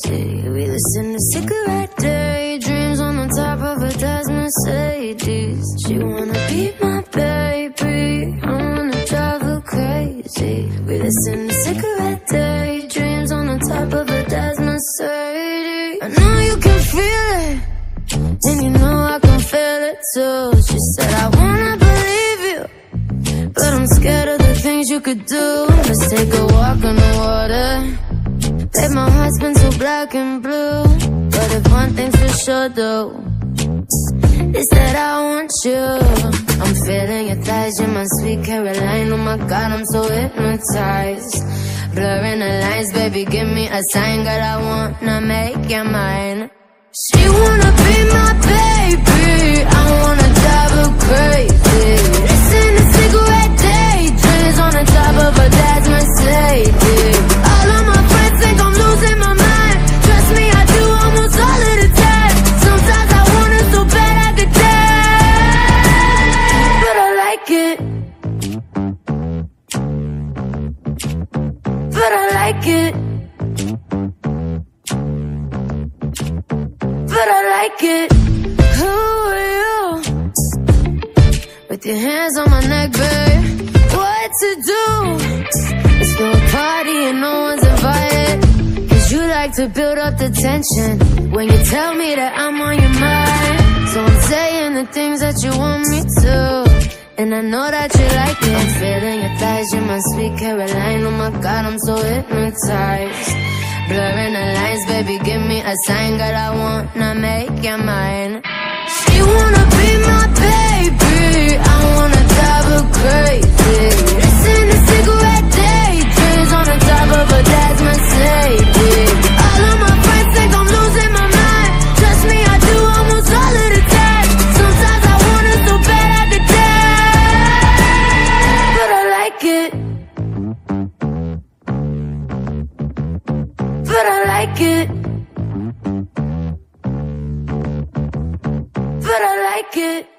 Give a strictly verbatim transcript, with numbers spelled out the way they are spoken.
crazy. We listen to cigarette daydreams on the top of a Daz Mercedes. She wanna be my baby, I wanna drive her crazy. We listen to cigarette daydreams on the top of a Daz Mercedes. I know you can feel it, and you know I can feel it too. She said I wanna believe you, but I'm scared of the things you could do. Let's take a walk on the water. Babe, my heart's been so black and blue, but if one thing's for sure though, it's that I want you. I'm feeling your thighs, you're my sweet Caroline. Oh my God, I'm so hypnotized. Blurring the lines, baby, give me a sign. God, I wanna make you mine. She wanna be my baby, I wanna drive her crazy. Listen to cigarette daydreams on the top of a Daz Mercedes. All of my friends think I'm losing my mind. Trust me, I do almost all of the time. Sometimes I want it so bad I could die, but I like it, but I like it, but I like it. Who are you? With your hands on my neck, babe. What to do? Let's throw a party and no one's invited, cause you like to build up the tension when you tell me that I'm on your mind. So I'm saying the things that you want me to, and I know that you like it. I'm feeling your thighs, you're my sweet Caroline. Oh my God, I'm so hypnotized. Blurring the lines, baby, give me a sign. God, I wanna make you mine. She wanna be my baby, I wanna drive her crazy. Listen to cigarette daydreams on the top of a Daz Mercedes. All of my friends think I'm losing my mind. Trust me, I do almost all of the time. Sometimes I want it so bad I could die, but I like it, but I like it, but I like it.